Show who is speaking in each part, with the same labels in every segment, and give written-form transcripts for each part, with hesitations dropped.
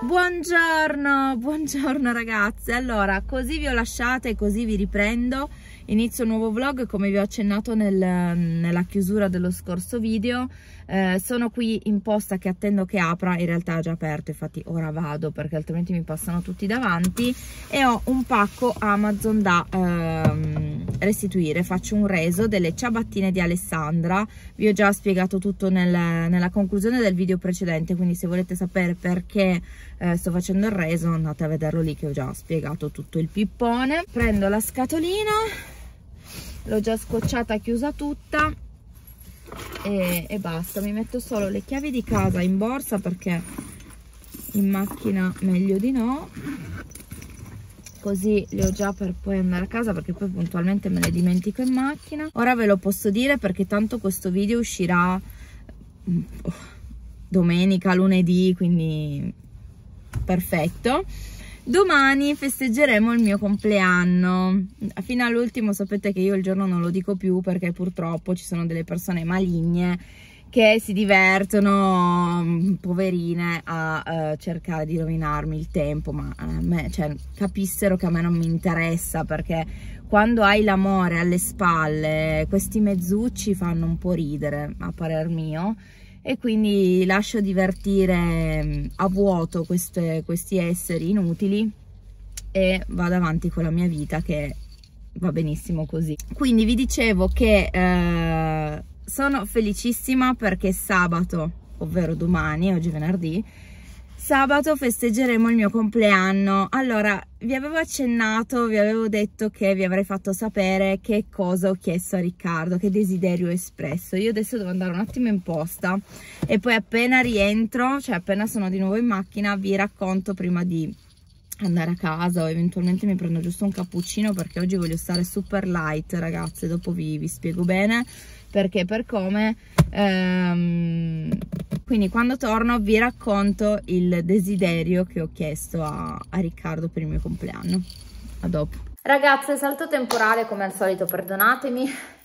Speaker 1: Buongiorno, buongiorno ragazze. Allora, così vi ho lasciate e così vi riprendo. Inizio un nuovo vlog come vi ho accennato nella chiusura dello scorso video. Sono qui in posta che attendo che apra, in realtà è già aperto, infatti ora vado perché altrimenti mi passano tutti davanti, e ho un pacco Amazon da restituire. Faccio un reso delle ciabattine di Alessandra, vi ho già spiegato tutto nella conclusione del video precedente, quindi se volete sapere perché sto facendo il reso andate a vederlo lì che ho già spiegato tutto il pippone. Prendo la scatolina, l'ho già scocciata, chiusa tutta e basta. Mi metto solo le chiavi di casa in borsa perché in macchina meglio di no, così le ho già per poi andare a casa, perché poi puntualmente me le dimentico in macchina. Ora ve lo posso dire perché tanto questo video uscirà domenica, lunedì, quindi perfetto. Domani festeggeremo il mio compleanno. Fino all'ultimo sapete che io il giorno non lo dico più perché purtroppo ci sono delle persone maligne che si divertono, poverine, a cercare di rovinarmi il tempo, ma a me, cioè, capissero che a me non mi interessa, perché quando hai l'amore alle spalle questi mezzucci fanno un po' ridere a parer mio, e quindi lascio divertire a vuoto questi esseri inutili e vado avanti con la mia vita, che va benissimo così. Quindi vi dicevo che sono felicissima perché sabato, ovvero domani, oggi è venerdì, sabato festeggeremo il mio compleanno. Allora, vi avevo accennato, vi avevo detto che vi avrei fatto sapere che cosa ho chiesto a Riccardo, che desiderio ho espresso. Io adesso devo andare un attimo in posta e poi appena rientro, cioè appena sono di nuovo in macchina, vi racconto prima di andare a casa, o eventualmente mi prendo giusto un cappuccino perché oggi voglio stare super light, ragazze. Dopo vi spiego bene perché, per come. Quindi quando torno vi racconto il desiderio che ho chiesto a Riccardo per il mio compleanno. A dopo. Ragazze, salto temporale come al solito, perdonatemi.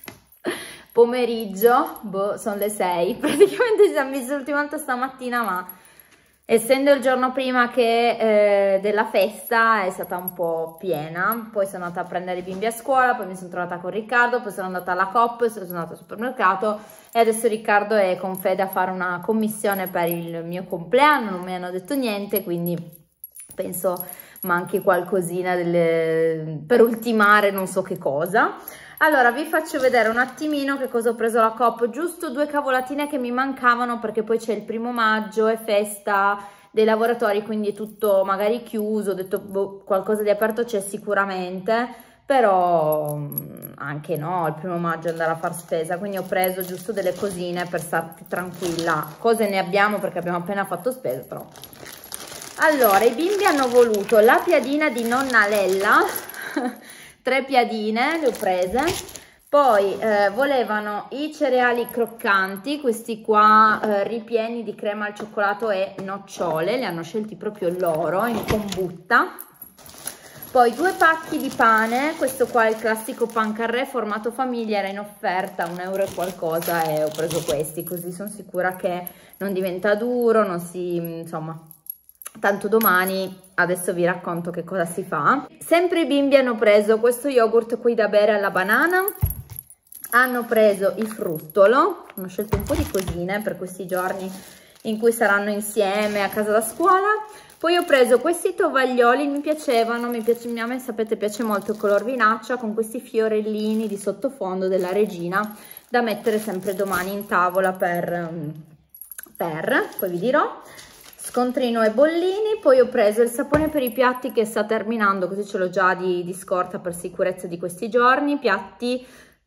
Speaker 1: Pomeriggio, boh, sono le 6, praticamente ci siamo visti l'ultima volta stamattina, ma essendo il giorno prima che della festa è stata un po' piena. Poi sono andata a prendere i bimbi a scuola, poi mi sono trovata con Riccardo, poi sono andata alla Coop, sono andata al supermercato e adesso Riccardo è con Fede a fare una commissione per il mio compleanno. Non mi hanno detto niente, quindi penso manchi qualcosina per ultimare non so che cosa. Allora vi faccio vedere un attimino che cosa ho preso alla Coop, giusto due cavolatine che mi mancavano perché poi c'è il 1° maggio, è festa dei lavoratori, quindi è tutto magari chiuso. Ho detto boh, qualcosa di aperto c'è sicuramente, però anche no, il 1° maggio andare a far spesa, quindi ho preso giusto delle cosine per starti tranquilla. Cose ne abbiamo perché abbiamo appena fatto spesa, però. Allora, i bimbi hanno voluto la piadina di nonna Lella, 3 piadine le ho prese, poi volevano i cereali croccanti, questi qua ripieni di crema al cioccolato e nocciole, li hanno scelti proprio loro in combutta. Poi 2 pacchi di pane, questo qua è il classico pan carré formato famiglia, era in offerta, 1 euro e qualcosa, e ho preso questi, così sono sicura che non diventa duro, non si, insomma, tanto domani adesso vi racconto che cosa si fa. Sempre i bimbi hanno preso questo yogurt qui da bere alla banana, hanno preso il fruttolo, hanno scelto un po' di cosine per questi giorni in cui saranno insieme a casa da scuola. Poi ho preso questi tovaglioli, mi piacevano, a me sapete piace molto il color vinaccia, con questi fiorellini di sottofondo della regina da mettere sempre domani in tavola poi vi dirò. Scontrino e bollini. Poi ho preso il sapone per i piatti che sta terminando, così ce l'ho già di scorta per sicurezza di questi giorni. Piatti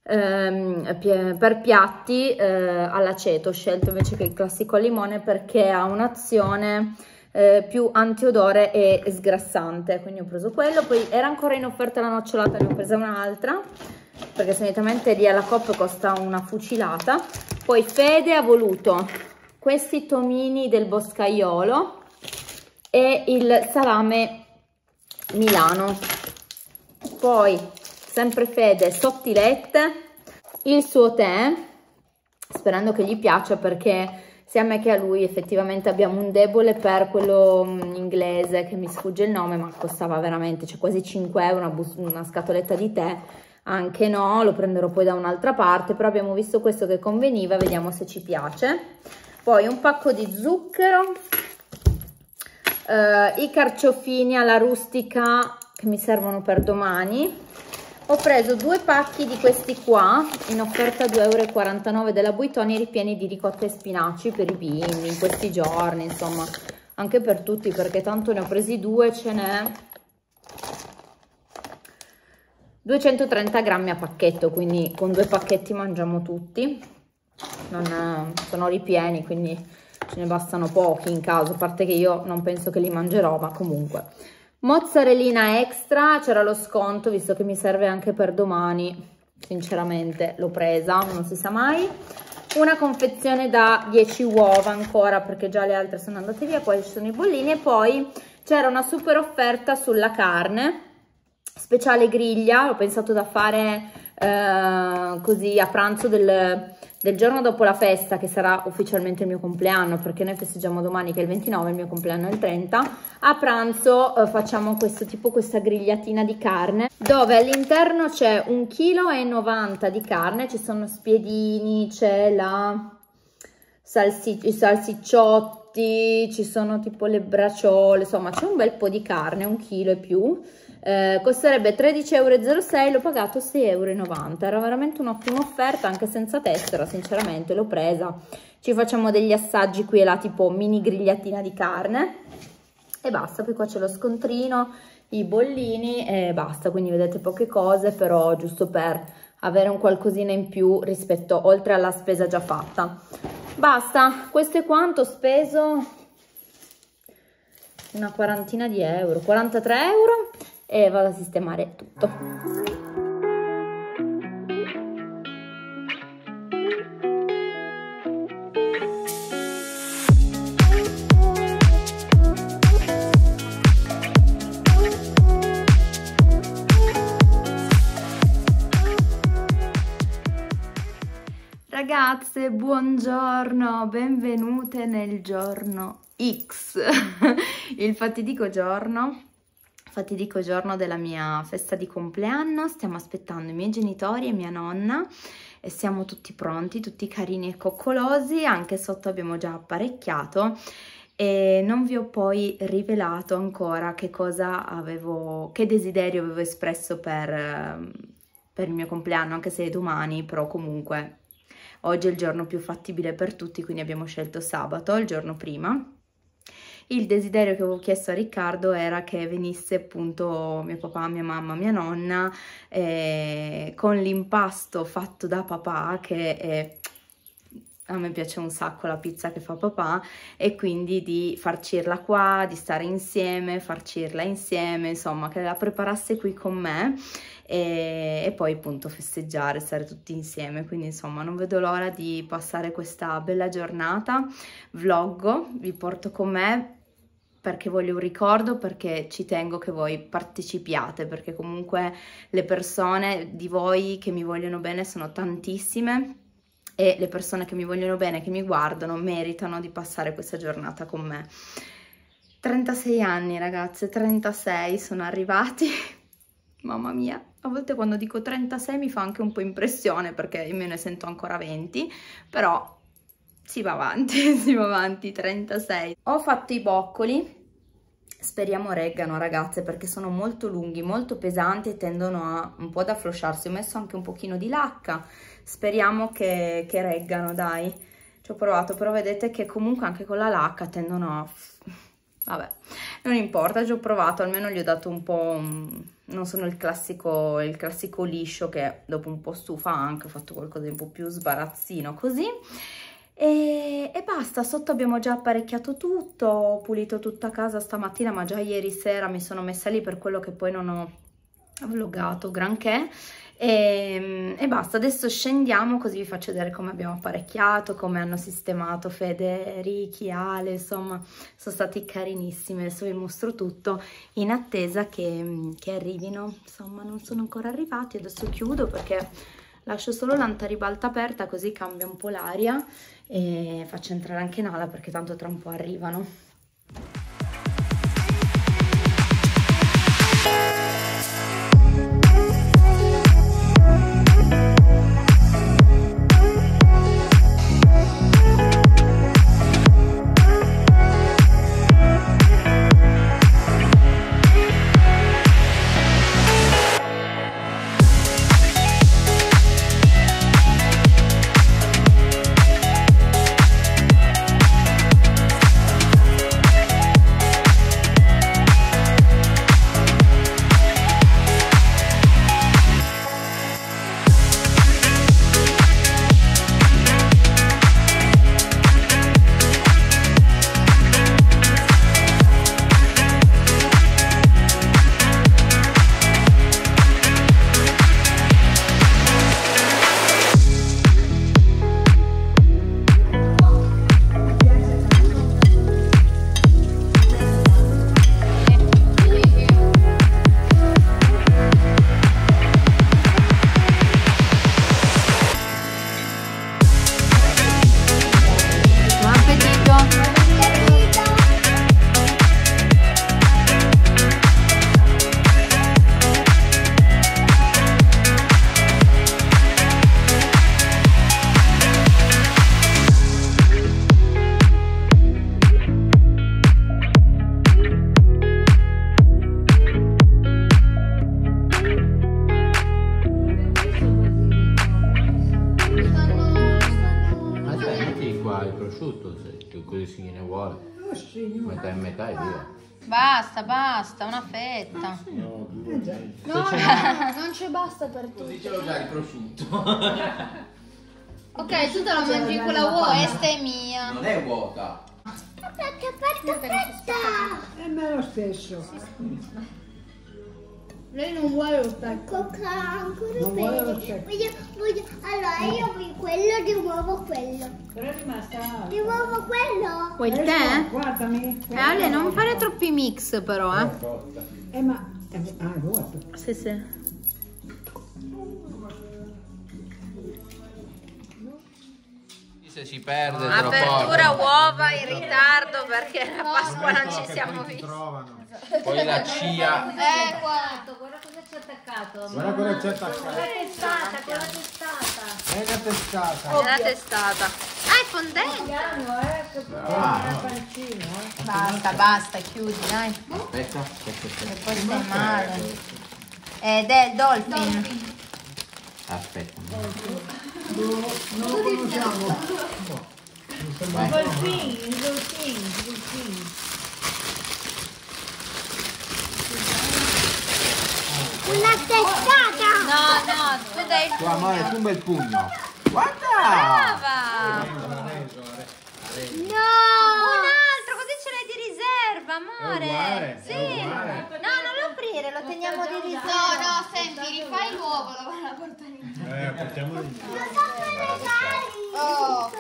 Speaker 1: per piatti all'aceto, ho scelto invece che il classico al limone perché ha un'azione più antiodore e sgrassante, quindi ho preso quello. Poi era ancora in offerta la nocciolata, ne ho presa un'altra perché solitamente lì alla Coop costa una fucilata. Poi Fede ha voluto questi tomini del boscaiolo e il salame Milano. Poi sempre Fede sottilette, il suo tè, sperando che gli piaccia perché sia a me che a lui effettivamente abbiamo un debole per quello inglese, che mi sfugge il nome, ma costava veramente, cioè quasi 5 euro una scatoletta di tè. Anche no, lo prenderò poi da un'altra parte, però abbiamo visto questo che conveniva, vediamo se ci piace. Poi un pacco di zucchero, i carciofini alla rustica che mi servono per domani. Ho preso 2 pacchi di questi qua, in offerta 2,49 euro della Buitoni, ripieni di ricotta e spinaci per i bimbi in questi giorni, insomma, anche per tutti, perché tanto ne ho presi 2, ce n'è 230 grammi a pacchetto, quindi con 2 pacchetti mangiamo tutti. Sono ripieni, quindi ce ne bastano pochi in caso, a parte che io non penso che li mangerò, ma comunque. Mozzarellina extra, c'era lo sconto, visto che mi serve anche per domani, sinceramente l'ho presa, non si sa mai. Una confezione da 10 uova ancora, perché già le altre sono andate via, poi ci sono i bollini, e poi c'era una super offerta sulla carne, speciale griglia, ho pensato da fare così a pranzo del giorno dopo la festa, che sarà ufficialmente il mio compleanno, perché noi festeggiamo domani che è il 29, il mio compleanno è il 30. A pranzo facciamo questa grigliatina di carne, dove all'interno c'è 1,90 kg di carne, ci sono spiedini, c'è la i salsicciotti, ci sono tipo le braciole, insomma c'è un bel po' di carne, 1 chilo e più. Costerebbe 13,06 euro, l'ho pagato 6,90 euro, era veramente un'ottima offerta, anche senza tessera, sinceramente l'ho presa. Ci facciamo degli assaggi qui e là, tipo mini grigliatina di carne, e basta. Poi qua c'è lo scontrino, i bollini e basta, quindi vedete poche cose, però giusto per avere un qualcosina in più rispetto, oltre alla spesa già fatta. Basta, questo è quanto ho speso, una quarantina di euro, 43 euro, e vado a sistemare tutto. Ragazze, buongiorno, benvenute nel giorno X, il fatidico giorno della mia festa di compleanno. Stiamo aspettando i miei genitori e mia nonna e siamo tutti pronti, tutti carini e coccolosi. Anche sotto abbiamo già apparecchiato e non vi ho poi rivelato ancora che desiderio avevo espresso per il mio compleanno, anche se è domani, però comunque oggi è il giorno più fattibile per tutti, quindi abbiamo scelto sabato, il giorno prima. Il desiderio che avevo chiesto a Riccardo era che venisse appunto mio papà, mia mamma, mia nonna, con l'impasto fatto da papà, che a me piace un sacco la pizza che fa papà, e quindi di farcirla qua, di stare insieme, farcirla insieme, insomma che la preparasse qui con me e poi appunto festeggiare, stare tutti insieme. Quindi insomma non vedo l'ora di passare questa bella giornata. Vloggo, vi porto con me perché voglio un ricordo, perché ci tengo che voi partecipiate, perché comunque le persone di voi che mi vogliono bene sono tantissime e le persone che mi vogliono bene, che mi guardano, meritano di passare questa giornata con me. 36 anni ragazze, 36 sono arrivati, mamma mia, a volte quando dico 36 mi fa anche un po' impressione, perché io me ne sento ancora 20, però si va avanti, 36. Ho fatto i boccoli, speriamo reggano ragazze, perché sono molto lunghi, molto pesanti e tendono un po' ad afflosciarsi. Ho messo anche un pochino di lacca, speriamo che reggano, dai. Ci ho provato, però vedete che comunque anche con la lacca tendono a... Vabbè, non importa, ci ho provato, almeno gli ho dato un po'... Non sono il classico liscio che dopo un po' stufa anche, ho fatto qualcosa di un po' più sbarazzino così. E basta, sotto abbiamo già apparecchiato tutto, ho pulito tutta casa stamattina, ma già ieri sera mi sono messa lì, per quello che poi non ho vloggato granché. E basta, adesso scendiamo così vi faccio vedere come abbiamo apparecchiato, come hanno sistemato Fede, Ricky, Ale, insomma sono stati carinissimi. Adesso vi mostro tutto in attesa che arrivino, insomma non sono ancora arrivati. Adesso chiudo perché lascio solo l'antaribalta aperta così cambia un po' l'aria e faccio entrare anche Nala perché tanto tra un po' arrivano.
Speaker 2: Così si ne vuole, metà e metà e via.
Speaker 1: Basta, una fetta.
Speaker 3: No, non ci basta per tutti.
Speaker 2: Dicevo già il prosciutto.
Speaker 1: Ok, tu te lo mangi con la vuota, questa è mia.
Speaker 2: Non è vuota.
Speaker 3: Aspetta.
Speaker 4: È me lo stesso.
Speaker 3: Lei non vuole lo specchio.
Speaker 5: Coca ancora
Speaker 4: Non vuole lo
Speaker 5: bene.
Speaker 4: specchio.
Speaker 5: Allora io voglio quello, di nuovo quello.
Speaker 4: Però è rimasta.
Speaker 5: Di nuovo quello.
Speaker 1: Vuoi il tè?
Speaker 4: Guardami.
Speaker 1: Ale, non fare troppi mix però,
Speaker 4: Ma... è vuoto.
Speaker 1: Sì, sì.
Speaker 2: Se si perde, te lo
Speaker 1: Apertura
Speaker 2: portano.
Speaker 1: uova in ritardo perché la Pasqua non ci siamo visti.
Speaker 2: Poi la CIA.
Speaker 1: Guarda cosa c'è attaccato.
Speaker 4: Guarda cosa c'è attaccato.
Speaker 1: Con la testata.
Speaker 4: È una testata.
Speaker 1: È la testata. Ah, è fondente. Basta, chiudi, dai.
Speaker 2: Aspetta.
Speaker 1: E poi stai male. Ed è il dolphin.
Speaker 2: Aspetta.
Speaker 4: Non lo conosciamo.
Speaker 5: Una testata.
Speaker 1: No, tu dai il
Speaker 2: Tu amore, tu un bel pugno. Guarda!
Speaker 1: brava.
Speaker 5: No.
Speaker 1: Un altro, così ce l'hai di riserva, amore. Sì. No, non lo aprire, lo teniamo di riserva.
Speaker 3: No, senti, rifai l'uovo, lo vanno a portare in
Speaker 4: Portiamolo in
Speaker 5: Non so regali.
Speaker 3: Oh,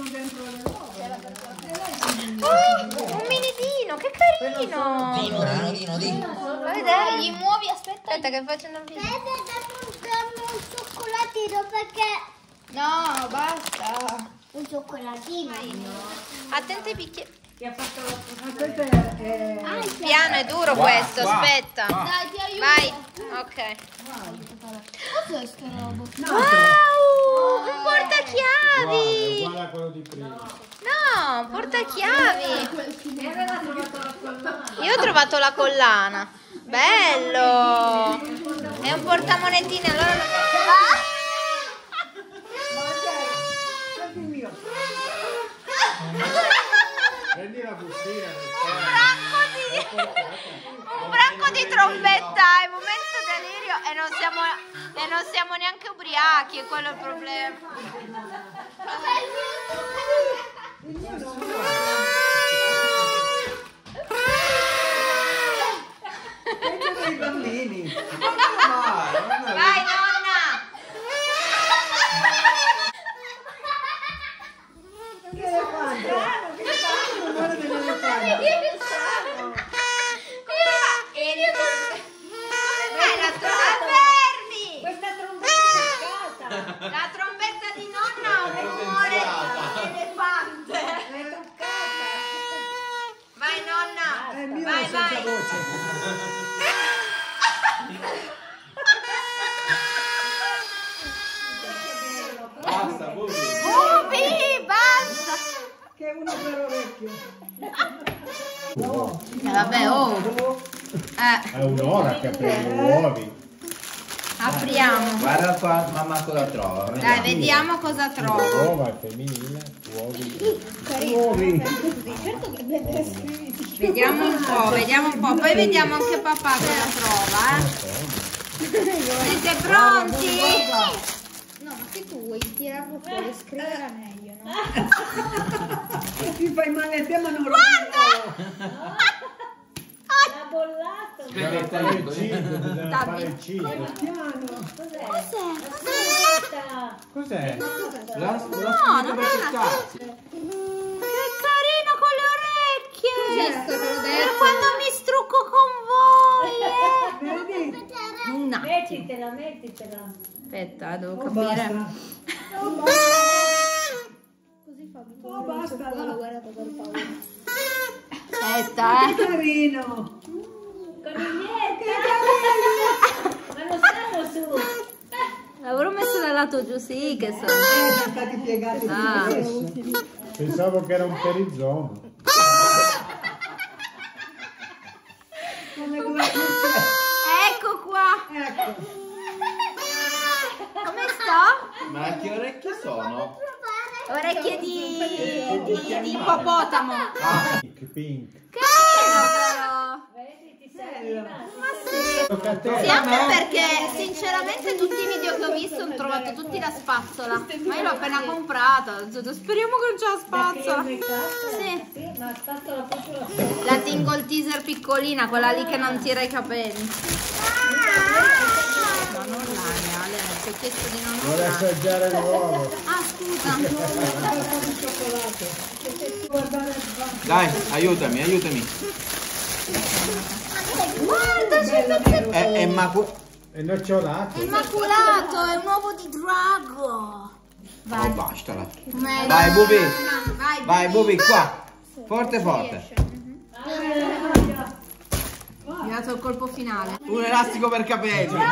Speaker 1: Un mini dino, che carino.
Speaker 2: Dino.
Speaker 1: Vai vedere.
Speaker 3: gli muovi, aspetta.
Speaker 1: Aspetta che facendo il video.
Speaker 5: Dammi un cioccolatino perché...
Speaker 3: No, basta.
Speaker 5: Un cioccolatino.
Speaker 1: Attenta ai bicchieri.
Speaker 4: Aspetta,
Speaker 1: Piano è duro
Speaker 2: Qua,
Speaker 1: questo,
Speaker 2: qua,
Speaker 1: aspetta.
Speaker 2: qua.
Speaker 3: Dai, ti aiuto.
Speaker 1: Vai. Ok.
Speaker 3: Cos'è sta roba?
Speaker 1: Wow! Un
Speaker 4: Uguale,
Speaker 1: portachiavi!
Speaker 4: uguale a quello di prima.
Speaker 1: No, un portachiavi! Io ho trovato la collana. Bello! È un portamonetine, allora lo...
Speaker 4: Prendi il mio. Prendi la bustina.
Speaker 1: Un branco di trombetta, è momento delirio e non siamo neanche ubriachi, è quello il problema.
Speaker 4: Prendi i bambini.
Speaker 1: Vai nonna!
Speaker 4: Che elefante? Guarda dell'elefante.
Speaker 1: Fermi!
Speaker 4: Questa trombetta è cascata. Che uno per orecchio.
Speaker 1: Vabbè, oh.
Speaker 6: È un'ora che apriamo gli uovi.
Speaker 1: Apriamo.
Speaker 2: Guarda qua, mamma cosa trova.
Speaker 1: Dai, vediamo cosa trovo.
Speaker 6: Uova femminile, uovi.
Speaker 4: Uovi.
Speaker 3: Certo che deve essere.
Speaker 1: Vediamo un po', poi vediamo anche papà cosa trova, Siete pronti?
Speaker 3: No, ma se tu vuoi tirarlo fuori e scrivere era meglio, no?
Speaker 4: Ti fai male a te ma non lo
Speaker 7: Ha bollato.
Speaker 6: Bisogna fare il cibo, bisogna fare il cibo.
Speaker 4: piano.
Speaker 6: Cos'è?
Speaker 1: No, non è che carino con le orecchie! Per quando mi strucco con voi!
Speaker 4: Vedi?
Speaker 1: Un attimo.
Speaker 7: Mettitela.
Speaker 1: Aspetta, devo
Speaker 4: Oh,
Speaker 1: capire.
Speaker 4: basta.
Speaker 3: Così fa
Speaker 4: Oh, basta.
Speaker 3: l'ho guardato per paura.
Speaker 1: Aspetta,
Speaker 4: Carino.
Speaker 7: Coniglietta. Ma non stanno su.
Speaker 1: l'avrò messo dal lato giù, sì, che so.
Speaker 4: Sono stati piegati
Speaker 1: Ah.
Speaker 4: adesso.
Speaker 6: Pensavo che era un perizoma.
Speaker 4: Come due cucce.
Speaker 1: Ecco qua!
Speaker 4: Ecco.
Speaker 1: Come sto?
Speaker 2: Ma che orecchie sono?
Speaker 1: Orecchie di ippopotamo.
Speaker 6: Pink, pink.
Speaker 1: Carino però!
Speaker 7: Vedi, ti sei arrivata.
Speaker 6: Tocca a te.
Speaker 1: Sì, anche perché sinceramente tutti i video che ho visto ho trovato tutti la spazzola. Ma io l'ho appena comprata. Speriamo che non c'è la spazzola. Sì.
Speaker 7: Sì, ma spazzola proprio la
Speaker 1: La Tingle Teaser piccolina, quella lì che non tira i capelli. Ma non Ale, ti ho chiesto di non
Speaker 6: Vuole
Speaker 1: urlare.
Speaker 6: assaggiare l'uovo.
Speaker 1: Ah, scusa.
Speaker 2: Dai, aiutami.
Speaker 1: Guarda, c'è il pezzetto.
Speaker 2: È
Speaker 6: È nocciolato.
Speaker 1: È immaculato, è un uovo di drago.
Speaker 2: Oh, bastala.
Speaker 1: Vai,
Speaker 2: Vai, Bubi.
Speaker 1: Bubi.
Speaker 2: Vai, Bubi, qua. Forte.
Speaker 1: Mi ha dato il colpo finale.
Speaker 2: Un elastico per capelli.
Speaker 6: È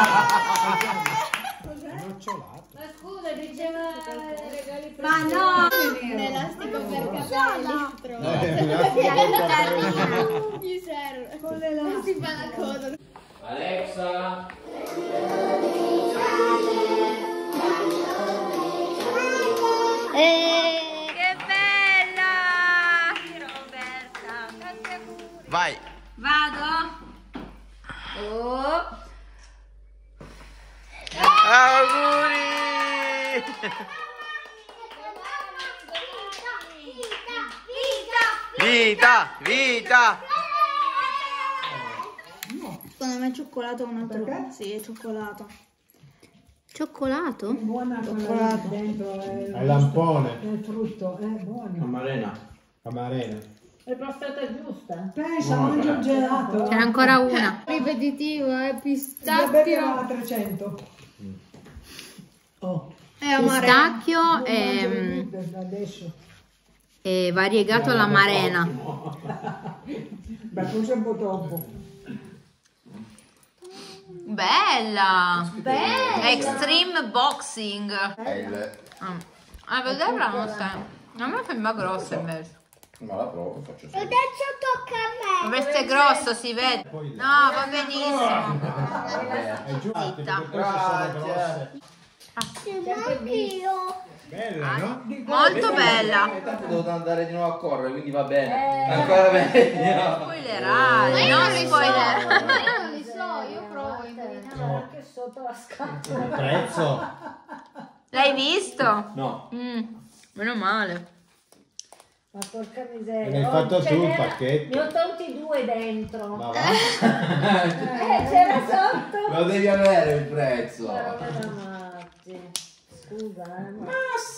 Speaker 6: nocciolato.
Speaker 7: Ma scusa, diceva regali per
Speaker 1: Ma no!
Speaker 3: Un elastico per capelli. Gli serve. Non si fa la coda.
Speaker 2: Alexa.
Speaker 1: Che bella! Roberta, tanti auguri.
Speaker 2: Vai.
Speaker 1: Vado? Oh.
Speaker 2: Auguri. Vita.
Speaker 3: Secondo me è cioccolato con un altro. Sì, è cioccolato.
Speaker 1: Cioccolato?
Speaker 4: Buona quella lì dentro.
Speaker 6: È lampone.
Speaker 4: È il frutto, è buono.
Speaker 2: Marena.
Speaker 6: Camarena.
Speaker 7: È prostata giusta.
Speaker 4: Pensa, mangio un gelato.
Speaker 1: C'era ancora una.
Speaker 3: Ripetitivo, è
Speaker 4: Da bere
Speaker 3: pistacchio.
Speaker 4: a 300. Oh.
Speaker 3: È amaro.
Speaker 1: Pistacchio
Speaker 4: Adesso.
Speaker 1: e variegato alla marena.
Speaker 4: Beh, forse un po' troppo.
Speaker 1: Bella! Extreme Boxing. A vederla non sai. A me sembra grossa invece.
Speaker 2: Ma la provo, faccio
Speaker 5: Adesso tocca a me.
Speaker 1: Questo è grosso, si vede. No, va benissimo.
Speaker 6: È giusto,
Speaker 1: Zitta.
Speaker 6: perché queste sono grosse.
Speaker 5: Anch'io.
Speaker 6: Bella, no?
Speaker 1: Molto bella.
Speaker 2: Tanto devo andare di nuovo a correre, quindi va bene. Ancora meglio.
Speaker 1: Spoilerai, non spoiler.
Speaker 3: Ma io non li so, io provo indovinare.
Speaker 7: Anche sotto la scatola.
Speaker 6: Il prezzo.
Speaker 1: L'hai visto?
Speaker 2: No.
Speaker 1: Meno male.
Speaker 7: Ma porca
Speaker 6: E
Speaker 7: miseria.
Speaker 6: ne hai fatto
Speaker 7: ce
Speaker 6: tu il
Speaker 7: n'era-
Speaker 6: pacchetto.
Speaker 7: Ne ho tolti 2 dentro.
Speaker 6: Ma va.
Speaker 7: C'era sotto.
Speaker 2: Lo devi avere il prezzo.
Speaker 7: Ma non è da matti. Scusa, ma...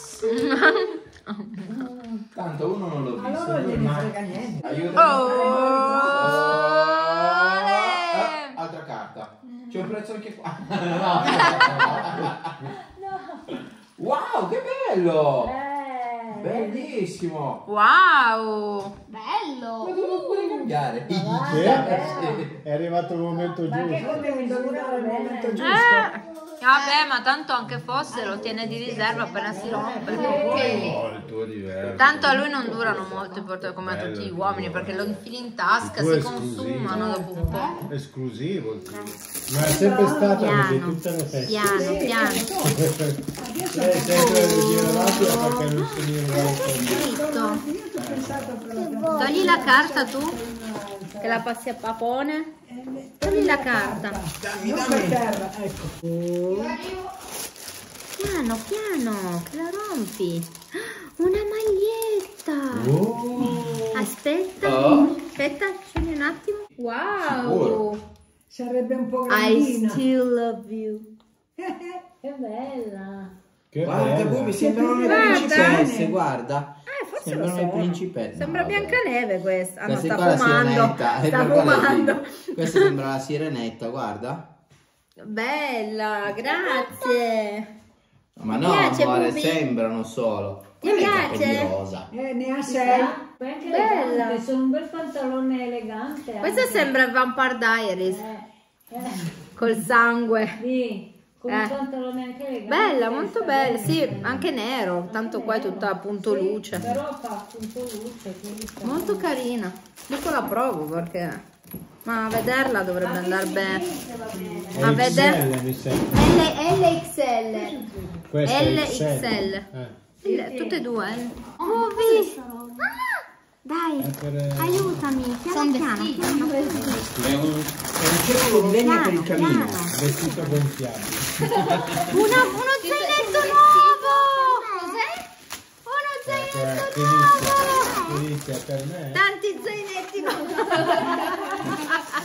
Speaker 2: Tanto uno non l'ho visto.
Speaker 4: Allora non gliene frega niente.
Speaker 2: Aiutami.
Speaker 1: Ole!
Speaker 2: Altra carta. C'è un prezzo anche qua. Wow, che bello! Bellissimo!
Speaker 1: Wow!
Speaker 3: Bello!
Speaker 2: Devo pure cambiare.
Speaker 6: Sì, è arrivato il momento
Speaker 7: Ma che
Speaker 6: giusto.
Speaker 7: come misurare
Speaker 4: Il momento
Speaker 7: bene.
Speaker 4: giusto.
Speaker 1: Vabbè, ma tanto anche fosse lo tiene di riserva appena si rompe.
Speaker 6: Oh, il tuo
Speaker 2: po' diverso.
Speaker 1: Tanto a lui non durano molto i portafogli come a tutti gli uomini, perché lo infili in tasca,
Speaker 6: Il tuo
Speaker 1: si
Speaker 6: è
Speaker 1: consumano dopo un po'.
Speaker 6: Esclusivo. Ma è sempre stato così
Speaker 1: Piano,
Speaker 6: tutte le feste.
Speaker 1: piano, piano.
Speaker 6: Lei è sempre giro rapido perché non si
Speaker 1: Dritto.
Speaker 4: Io ti ho pensato per la
Speaker 1: Togli la carta tu, che la passi a Papone. Togli la carta.
Speaker 4: non per terra, ecco.
Speaker 1: Piano, piano, che la rompi. Una maglietta. Aspetta, aspetta, scendi un attimo. Wow.
Speaker 4: Sarebbe un po'
Speaker 1: I
Speaker 4: grandina.
Speaker 1: still love you.
Speaker 7: Che bella.
Speaker 6: Che
Speaker 8: Guarda,
Speaker 6: bella.
Speaker 8: Bubi, sembrano le
Speaker 1: Guarda.
Speaker 8: principesse, guarda.
Speaker 1: Forse
Speaker 8: Sembrano
Speaker 1: lo
Speaker 8: le
Speaker 1: sono.
Speaker 8: principesse.
Speaker 1: Sembra
Speaker 8: No, vabbè.
Speaker 1: Biancaneve questa. Ah, no,
Speaker 8: Questa
Speaker 1: sta
Speaker 8: qua è la
Speaker 1: fumando.
Speaker 8: sirenetta.
Speaker 1: Sta
Speaker 8: per quello
Speaker 1: fumando.
Speaker 8: dico. Questa sembra la sirenetta, guarda.
Speaker 1: Bella, grazie.
Speaker 8: Ma
Speaker 1: Ti
Speaker 8: no,
Speaker 1: piace,
Speaker 8: amore,
Speaker 1: Bubi?
Speaker 8: sembrano solo.
Speaker 1: Ti
Speaker 8: Guarda i
Speaker 1: piace?
Speaker 8: capelli rosa.
Speaker 4: Ne ha 6.
Speaker 7: Poi anche
Speaker 1: Bella.
Speaker 7: elegante, sono un bel pantalone elegante.
Speaker 1: Questa
Speaker 7: anche.
Speaker 1: sembra Vampire Diaries.
Speaker 7: Eh,
Speaker 1: Col sangue.
Speaker 7: sì, con
Speaker 1: Eh.
Speaker 7: un pantalone anche elegante.
Speaker 1: Bella, molto
Speaker 7: sta
Speaker 1: bella. Sì, anche nero. Tanto qua è tutta a punto
Speaker 7: Sì,
Speaker 1: luce.
Speaker 7: però fa punto luce, quindi sta
Speaker 1: Molto carina. Dopo la provo perché. Ma a vederla dovrebbe andare bene.
Speaker 6: È
Speaker 1: A vedere.
Speaker 6: XL, mi sembra.
Speaker 1: LXL.
Speaker 6: Questa è
Speaker 1: LXL. Tutte e due. Bubi. Dai,
Speaker 6: È per-
Speaker 1: aiutami. Piano piano. piano.
Speaker 8: È un ceppo di legno per il camino.
Speaker 6: Vestito gonfiabile.
Speaker 1: Uno zainetto nuovo. Cos'è? Uno zainetto nuovo.
Speaker 6: Inizia per me.
Speaker 1: Tanti zainetti nuovi.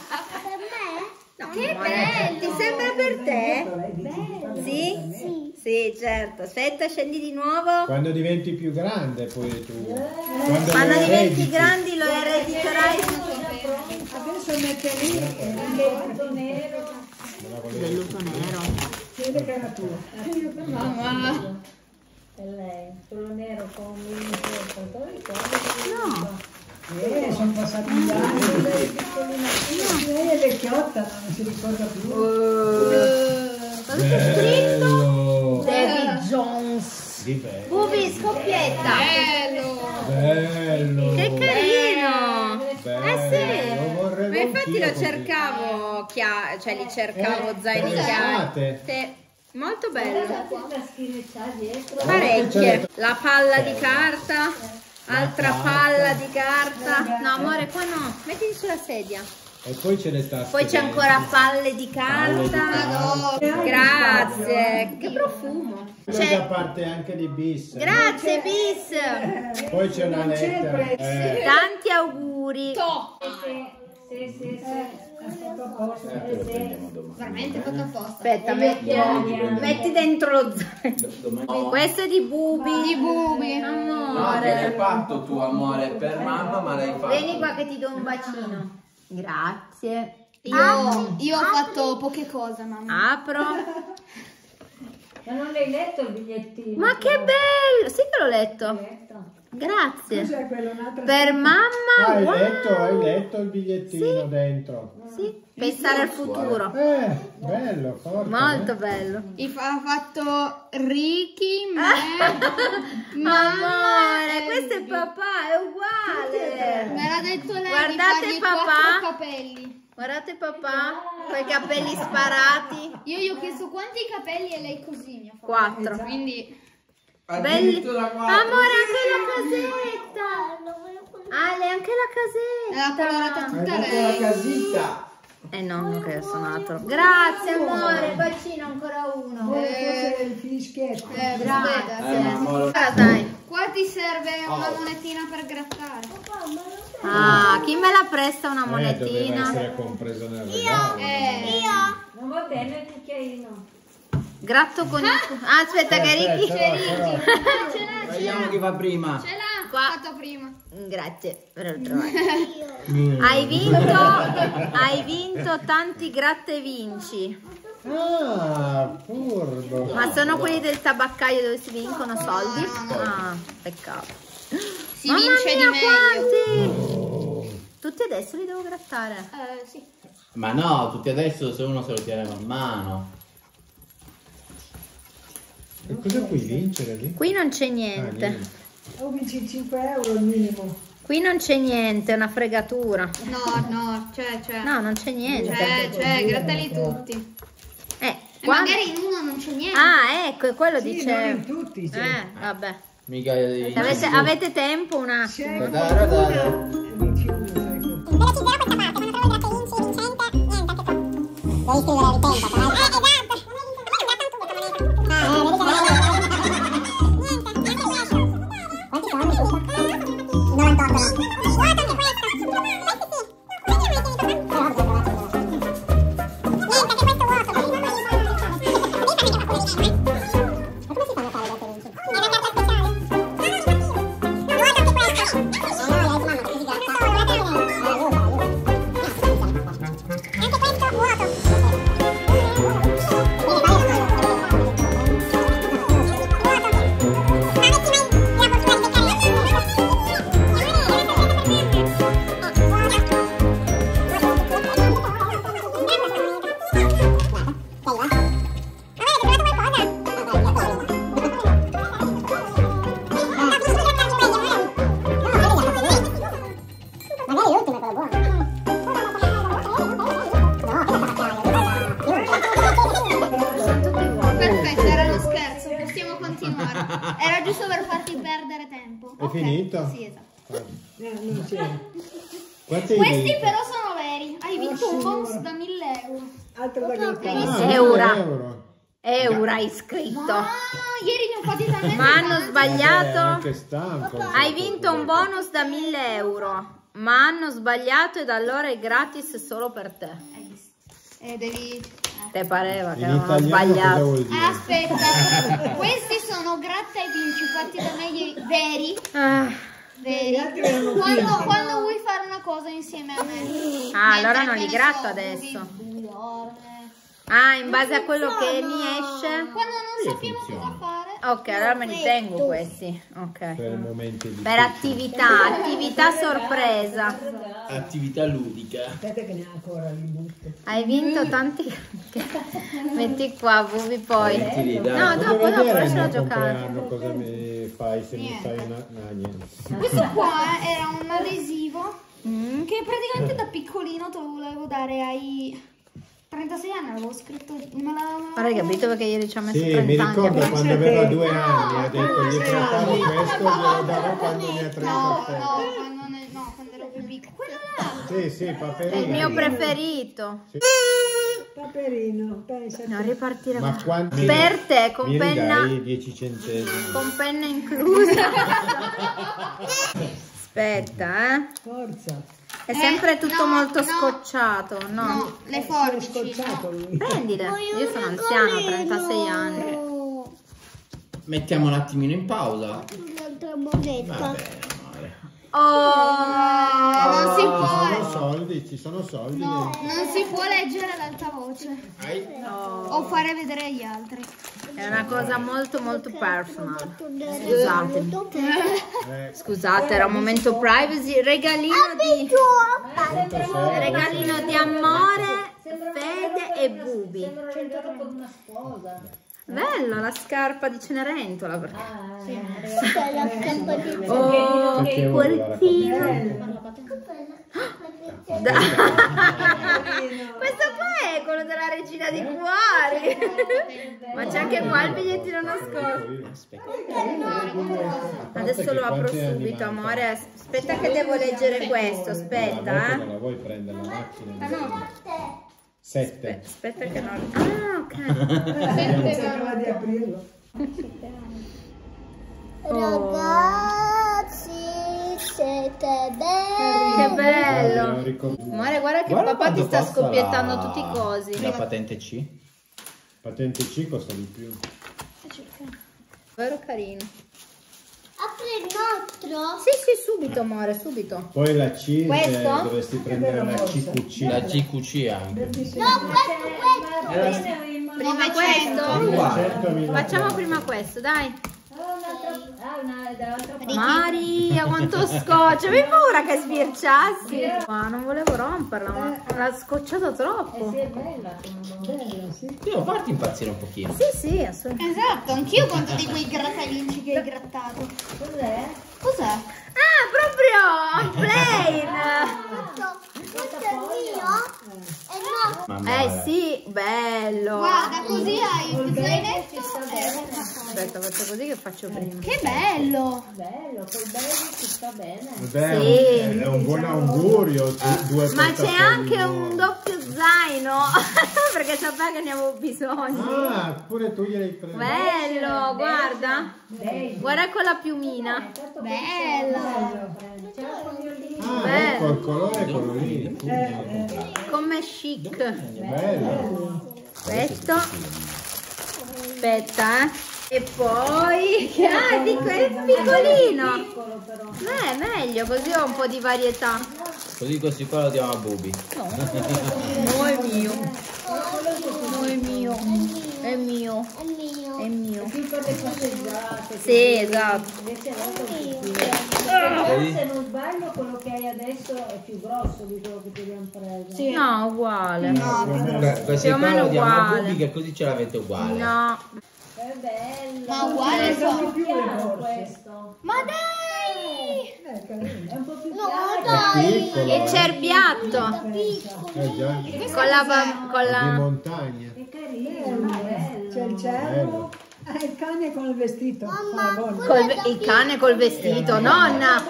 Speaker 1: No, che bello! Ti sembra per te? Sì? Sì, certo. Aspetta, scendi di nuovo.
Speaker 6: Quando diventi più grande poi tu.
Speaker 1: Quando
Speaker 6: lo
Speaker 1: diventi
Speaker 6: erediti.
Speaker 1: grandi lo erediterai.
Speaker 4: Adesso mette lì e
Speaker 7: velluto nero.
Speaker 1: Velluto nero.
Speaker 4: vede che è la tua.
Speaker 7: E lei, quello nero con un te lo ricordi?
Speaker 1: No.
Speaker 4: Sono passati gli anni. Lei è vecchiotta, non si ricorda più.
Speaker 1: Cosa c'è scritto?
Speaker 6: Bello.
Speaker 1: David Jones.
Speaker 6: Di bello.
Speaker 1: Bubi, scoppietta.
Speaker 6: Bello.
Speaker 1: Che carino.
Speaker 6: Bello.
Speaker 1: Sì.
Speaker 6: Lo vorrei
Speaker 1: Ma infatti
Speaker 6: anch'io
Speaker 1: lo
Speaker 6: così.
Speaker 1: cercavo, cioè li cercavo zaini
Speaker 6: per
Speaker 1: chiari.
Speaker 6: l'estate.
Speaker 1: Sì, molto bello.
Speaker 7: La schiena dietro.
Speaker 1: Parecchie. La palla di carta, altra palla di carta. No amore, qua no, mettiti sulla sedia.
Speaker 6: E poi c'è le tasche.
Speaker 1: Poi c'è
Speaker 6: dentro.
Speaker 1: ancora palle di
Speaker 6: Palle di
Speaker 1: carta.
Speaker 6: carta.
Speaker 1: Grazie, che profumo.
Speaker 6: Quella
Speaker 1: C'è-
Speaker 6: parte anche di bis.
Speaker 1: Grazie bis.
Speaker 6: Poi c'è una
Speaker 4: Non c'è il
Speaker 6: lettera.
Speaker 4: prezzo.
Speaker 1: Tanti auguri.
Speaker 7: Sì.
Speaker 4: Fatto apposta.
Speaker 8: Te lo prendiamo domani.
Speaker 3: Veramente fatto apposta.
Speaker 1: Aspetta, metti dentro lo zaino.
Speaker 8: Domani.
Speaker 1: Questo è di Bubi.
Speaker 3: Di Bubi.
Speaker 8: No, che l'hai
Speaker 1: Amore.
Speaker 8: fatto tu, amore, per mamma, ma l'hai fatto.
Speaker 1: Vieni qua che ti do un bacino. Grazie.
Speaker 3: Io ho fatto poche cose, mamma.
Speaker 1: Apro.
Speaker 7: Ma non l'hai letto il bigliettino?
Speaker 1: Ma che bello! Sì che l'ho letto.
Speaker 7: Letto.
Speaker 1: Grazie.
Speaker 4: Cos'è quello? Un'altra
Speaker 1: Per mamma.
Speaker 6: Hai
Speaker 1: wow.
Speaker 6: letto il bigliettino dentro.
Speaker 1: Sì, pensare al futuro.
Speaker 6: Bello, forte.
Speaker 1: Molto bello.
Speaker 3: Ha fatto Ricky, me,
Speaker 1: Amore, questo è papà, è uguale.
Speaker 3: me l'ha detto lei.
Speaker 1: Guardate
Speaker 3: di fargli
Speaker 1: papà.
Speaker 3: 4 capelli.
Speaker 1: Guardate papà, con i capelli sparati.
Speaker 3: Io gli ho chiesto quanti capelli e lei così mi ha fatto.
Speaker 1: 4.
Speaker 3: Quindi
Speaker 1: Belli.
Speaker 8: Addirittura quattro.
Speaker 1: Amore, anche la casetta. Ale, anche la
Speaker 3: l'ha colorata
Speaker 1: casetta.
Speaker 3: tutta
Speaker 8: Hai fatto la
Speaker 3: lei.
Speaker 8: casita.
Speaker 1: È nonno che ha suonato. Grazie amore, bacino ancora uno.
Speaker 4: forse il fischietto.
Speaker 1: Grazie.
Speaker 8: ma amore.
Speaker 1: Ora dai.
Speaker 3: Qua ti serve una monetina per grattare.
Speaker 1: Ah, chi me la presta una
Speaker 6: Doveva
Speaker 1: monetina?
Speaker 6: essere compreso nel regalo.
Speaker 7: Non va bene il cucchiaino.
Speaker 1: Gratto con il... Ah, aspetta che Ricky...
Speaker 8: Vediamo chi va prima.
Speaker 3: Ce l'ha
Speaker 1: Qua.
Speaker 3: fatto prima.
Speaker 1: Grazie per il trovato. Hai vinto tanti gratta e vinci.
Speaker 6: Ah, furbo.
Speaker 1: Ma sono quelli del tabaccaio dove si vincono soldi? Ah, peccato.
Speaker 3: Si vince di meglio.
Speaker 1: Quanti! Tutti adesso li devo grattare.
Speaker 3: Sì.
Speaker 8: Ma no, tutti adesso se uno se lo tiene man mano.
Speaker 6: E cosa puoi vincere lì?
Speaker 1: Qui non c'è
Speaker 6: Ah,
Speaker 1: niente.
Speaker 6: niente.
Speaker 4: O vinci 5 euro al minimo.
Speaker 1: Qui non c'è niente, è una fregatura.
Speaker 3: No, c'è.
Speaker 1: No, non c'è niente.
Speaker 3: C'è, grattali tutti.
Speaker 1: Magari
Speaker 3: in uno non c'è niente.
Speaker 1: Ah, ecco, quello
Speaker 4: Sì,
Speaker 1: dice...
Speaker 4: non in tutti. Cioè.
Speaker 1: Vabbè.
Speaker 8: Mica
Speaker 1: Avete tempo un attimo.
Speaker 4: Vinci uno, sai come.
Speaker 3: Era giusto per farti perdere tempo.
Speaker 6: È finito?
Speaker 3: Sì, esatto.
Speaker 4: Non c'è.
Speaker 6: Quanti
Speaker 3: Questi però sono veri. Hai vinto un bonus da 1000 euro.
Speaker 4: Altro da grattare.
Speaker 1: Euro hai scritto.
Speaker 3: Ieri ne ho fatti talmente
Speaker 1: Ma hanno
Speaker 3: tanti.
Speaker 1: sbagliato.
Speaker 6: Anche stanco.
Speaker 1: Hai vinto un bonus da 1000 euro. Ma hanno sbagliato ed allora è gratis solo per te.
Speaker 3: Devi...
Speaker 1: Te pareva che
Speaker 6: In
Speaker 1: avevano
Speaker 6: italiano cosa
Speaker 1: sbagliato.
Speaker 6: vuol dire?
Speaker 3: Aspetta, questi sono gratta e vinci fatti da me veri. Veri. Quando vuoi fare una cosa insieme a me.
Speaker 1: Allora non li gratto adesso. In base a quello che mi esce.
Speaker 3: Quando non sappiamo cosa fare.
Speaker 1: Ok, allora me li tengo questi. Ok.
Speaker 6: Per momenti di
Speaker 1: Per attività sorpresa.
Speaker 8: Attività ludica.
Speaker 4: Aspetta che ne ha ancora li butto.
Speaker 1: Hai vinto tanti. Metti qua, Bubi poi. No,
Speaker 6: Voglio
Speaker 1: dopo
Speaker 6: vedere il
Speaker 1: lascialo
Speaker 6: mio
Speaker 1: giocare.
Speaker 6: compleanno, cosa mi fai se mi fai una... No, niente.
Speaker 3: Questo qua era un adesivo che praticamente da piccolino te lo volevo dare ai 36 anni, l'avevo scritto.
Speaker 1: Guarda, hai capito perché ieri ci ha messo
Speaker 6: Sì,
Speaker 1: 30
Speaker 6: mi
Speaker 1: anni.
Speaker 6: ricordo quando aveva 2 anni, ha detto gli prepari questo, glielo darò quando ne ha 36.
Speaker 3: Quando ero più piccola. Quello là.
Speaker 6: Sì,
Speaker 1: È il
Speaker 6: Paperino.
Speaker 1: mio preferito.
Speaker 4: Paperino, pensa.
Speaker 1: No, ripartire
Speaker 6: Ma
Speaker 1: qua.
Speaker 6: quanti...
Speaker 1: Per te, con
Speaker 6: mi
Speaker 1: penna.
Speaker 6: ridai 10 centesimi.
Speaker 1: Con penna inclusa. Aspetta,
Speaker 4: Forza.
Speaker 1: È sempre tutto
Speaker 3: no,
Speaker 1: molto
Speaker 3: no.
Speaker 1: scocciato, no?
Speaker 3: No, le
Speaker 4: È
Speaker 3: forbici.
Speaker 4: scocciato lui.
Speaker 1: Prendile. Io sono anziano, ho 36 anni.
Speaker 8: Mettiamo un attimino in pausa.
Speaker 5: Un'altra moneta.
Speaker 8: Va bene, amore.
Speaker 3: Non si può.
Speaker 6: Sono soldi, ci sono soldi.
Speaker 3: Non si può leggere ad alta voce o fare vedere agli altri.
Speaker 1: È una cosa molto molto personal. Scusatemi. Scusate, era un momento privacy. Regalino di amore, Fede e Bubi.
Speaker 7: Sento dopo di una sposa.
Speaker 1: Bella la scarpa di Cenerentola. Perché...
Speaker 6: Oh,
Speaker 1: che cuoricino. Questo qua è quello della regina di cuori. Ma c'è anche qua il bigliettino nascosto. Adesso lo apro subito, amore. Aspetta che devo leggere questo. Aspetta,
Speaker 6: Non la vuoi prendere la macchina? 7.
Speaker 1: Aspetta che non... Ah, ok.
Speaker 4: Cercava di aprirlo.
Speaker 5: Ragazzi, siete belli.
Speaker 1: Che bello.
Speaker 6: Ricordo.
Speaker 1: Amore, guarda che
Speaker 8: Guarda
Speaker 1: papà ti
Speaker 8: quanto
Speaker 1: sta
Speaker 8: costa
Speaker 1: scoppiettando tutti i cosi.
Speaker 8: La patente C.
Speaker 6: Patente C costa di più.
Speaker 1: Vero carino.
Speaker 5: Apri il nostro.
Speaker 1: Sì, subito, amore, subito.
Speaker 6: Poi la C
Speaker 1: Questo?
Speaker 6: dovresti prendere la CQC.
Speaker 8: La CQC anche.
Speaker 5: No, questo.
Speaker 1: Prima questo? Facciamo prima questo, dai. Maria, quanto scotch! Avevi paura che sbirciassi? Ma non volevo romperla, ma l'ha scocciato troppo.
Speaker 7: Sì, è bella.
Speaker 8: Devo farti impazzire un pochino.
Speaker 1: Sì, assolutamente.
Speaker 3: Esatto, anch'io conto di quei grattavinci che hai grattato.
Speaker 7: Cos'è?
Speaker 1: Eh sì, bello.
Speaker 3: Guarda, così hai il zainetto.
Speaker 1: Aspetta, faccio così che faccio prima.
Speaker 3: Che bello.
Speaker 7: Bello, col baby ci sta bene.
Speaker 6: Beh,
Speaker 1: Sì.
Speaker 6: è un buon augurio. Due
Speaker 1: Ma c'è
Speaker 6: portafogli
Speaker 1: anche un
Speaker 6: nuovi.
Speaker 1: doppio zaino, perché sapeva che ne avevo bisogno.
Speaker 6: Ah, pure tu gliel'hai preso.
Speaker 1: Bello, guarda. Guarda con la piumina.
Speaker 3: Bello.
Speaker 6: Ah, ecco il colore, quello lì.
Speaker 1: Come chic.
Speaker 6: Bello.
Speaker 1: Questo. Aspetta, E poi, di questo piccolino. Meglio, così ho un po' di varietà.
Speaker 8: Così questi qua lo diamo a Bubi.
Speaker 1: No, è mio. No, è mio. È mio. È mio.
Speaker 7: Più per le passeggiate.
Speaker 1: Sì, esatto.
Speaker 7: Invece però se non sbaglio quello che hai adesso è più grosso di quello che ti abbiamo preso.
Speaker 3: Sì.
Speaker 1: No, uguale.
Speaker 8: Questi
Speaker 1: Più o
Speaker 8: qua
Speaker 1: meno
Speaker 8: lo diamo a
Speaker 1: uguale.
Speaker 8: Bubi che così ce l'avete uguale.
Speaker 1: No.
Speaker 7: È bello.
Speaker 3: Ma uguale
Speaker 7: È
Speaker 4: più
Speaker 7: chiaro
Speaker 4: forse.
Speaker 7: questo.
Speaker 3: Ma dai!
Speaker 7: È un po' più
Speaker 5: No,
Speaker 7: chiaro.
Speaker 5: dai.
Speaker 6: Piccolo.
Speaker 1: Il cerbiatto.
Speaker 6: Già.
Speaker 1: Con
Speaker 6: Di
Speaker 1: la...
Speaker 6: montagna.
Speaker 7: Che carino, bello.
Speaker 4: C'è il cervo, il cane con il vestito.
Speaker 1: Il cane col vestito, nonna.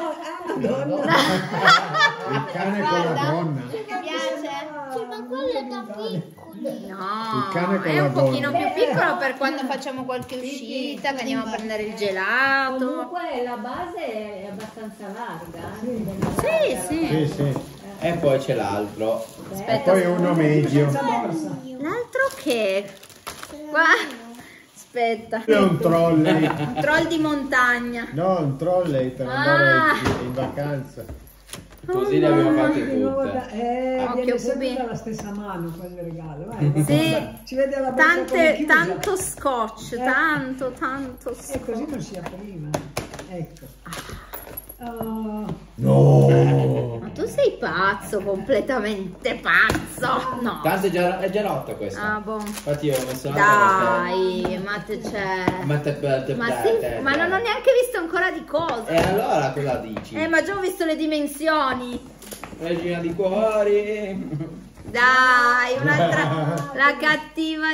Speaker 6: Il cane con la donna.
Speaker 3: Ti piace?
Speaker 5: Sì, ma quello è da piccoli.
Speaker 1: No,
Speaker 6: Il cane con
Speaker 1: è
Speaker 6: la
Speaker 1: un pochino
Speaker 6: donna.
Speaker 1: più piccolo per quando facciamo qualche uscita, che andiamo a prendere il gelato.
Speaker 7: Comunque la base è abbastanza larga.
Speaker 1: Sì, sì.
Speaker 6: Sì, sì.
Speaker 8: E poi c'è l'altro.
Speaker 6: E poi uno medio.
Speaker 1: L'altro che? Aspetta.
Speaker 6: È un trolley.
Speaker 1: Un troll di montagna.
Speaker 6: No, un trolley per andare in vacanza.
Speaker 8: Così le abbiamo fatte tutte.
Speaker 1: Occhio,
Speaker 4: Viene sempre
Speaker 1: Bubi.
Speaker 4: dalla stessa mano quel regalo.
Speaker 1: Sì.
Speaker 4: Ci vede la bocca come chiusa.
Speaker 1: Tanto scotch, tanto
Speaker 4: E
Speaker 1: scotch.
Speaker 4: così non si apriva. Ecco. Oh,
Speaker 6: No.
Speaker 1: Ma tu sei pazzo, completamente pazzo. No.
Speaker 8: Tanto è già rotta questa.
Speaker 1: Ah, boh.
Speaker 8: Infatti io ho messo l'altra
Speaker 1: Dai, ma te c'è.
Speaker 8: perché...
Speaker 1: Ma non ho neanche visto ancora di cosa.
Speaker 8: E allora cosa dici?
Speaker 1: Ma già ho visto le dimensioni.
Speaker 8: Regina di cuori.
Speaker 1: Dai, un'altra. La cattiva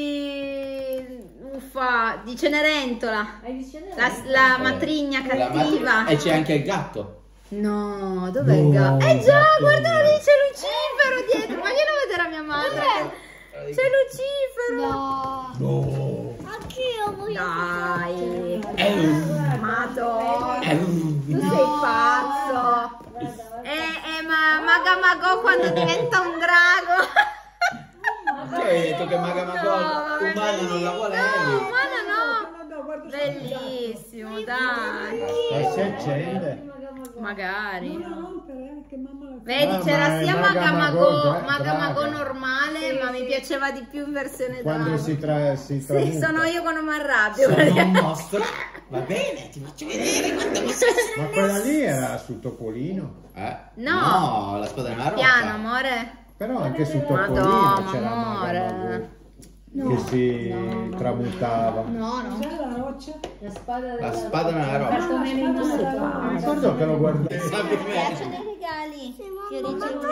Speaker 1: di Cenerentola. La matrigna cattiva.
Speaker 8: E c'è anche il gatto.
Speaker 1: No, dov'è il gatto? Già, guardalo lì, c'è Lucifero dietro. Ma io non vedere mia madre. C'è Lucifero.
Speaker 6: No.
Speaker 5: Anch'io voglio.
Speaker 1: Dai. Madonna. Tu sei pazzo. Ma Maga Magò quando diventa un drago.
Speaker 8: Cioè, hai detto che Maga Magò
Speaker 1: No,
Speaker 8: umana non la volevi.
Speaker 1: No, umana no.
Speaker 4: no, guarda.
Speaker 1: Bellissimo, dai.
Speaker 6: Ma si accende.
Speaker 1: Magari.
Speaker 4: Non rompere, che mamma la fa.
Speaker 1: Vedi,
Speaker 6: Ah,
Speaker 1: c'era
Speaker 6: ma è
Speaker 1: sia
Speaker 6: Maga Magò,
Speaker 1: Maga Magò
Speaker 6: draga.
Speaker 1: normale, ma mi piaceva di più in versione
Speaker 6: Quando
Speaker 1: drago.
Speaker 6: si tramuta.
Speaker 1: Sì, sono io quando mi arrabbio.
Speaker 8: Sono un mostro. Va bene, ti faccio vedere quanto mi
Speaker 6: Ma quella lì era su Topolino.
Speaker 1: No.
Speaker 8: la spada nella rotta.
Speaker 1: Piano, amore.
Speaker 6: Però anche su Topolino
Speaker 1: Madonna,
Speaker 6: c'era
Speaker 1: amore.
Speaker 6: che si tramutava.
Speaker 4: C'è la roccia.
Speaker 7: La spada
Speaker 8: La spada nella rotta.
Speaker 6: Mi ricordo che lo guardavo.
Speaker 8: Sappi bene.
Speaker 1: I regali che